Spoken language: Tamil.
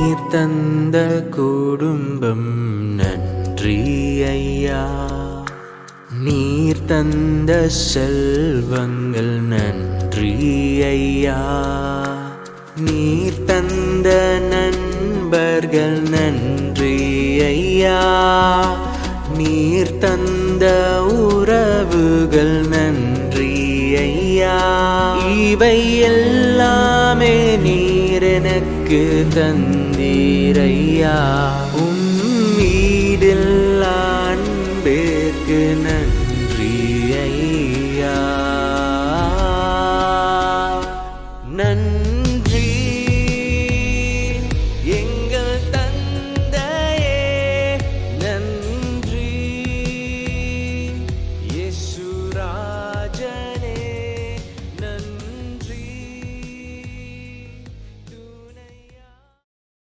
நீர் தந்த குடும்பம் நன்றி ஐயா. நீர் தந்த செல்வங்கள் நன்றி ஐயா. நீர் தந்த நண்பர்கள் நன்றி ஐயா. நீர் தந்த உறவுகள் நன்றி ஐயா. இவை எல்லாமே நீர் எனக்கு தந்தீரையா. உம் வீடில் அன்பிற்கு